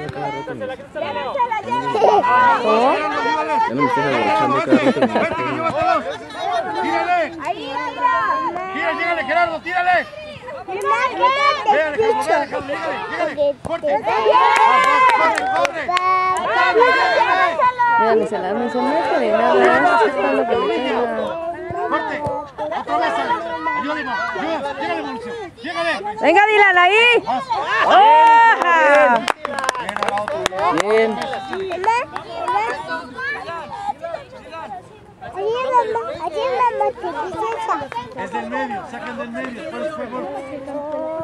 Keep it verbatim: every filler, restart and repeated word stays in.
agachando cada rato. ¿Oh? Ya no me estés agachando cada rato. ¡Tírale! Ahí, ¡Tírale, tírale, Gerardo, tírale! ¡Corte! ¡Corre, corre! Mira, ni se la no se mete ni nada. Está esperando que le caiga. ¡Corte! ¡Otra vez! ¡Ayúdale, ayúdale! ¡Llegale, Mauricio! ¡Llegale! Venga, Dylan, ahí. ¡Oh! Bien. Allí vamos, allí vamos, Es del medio, saquen del medio, por favor.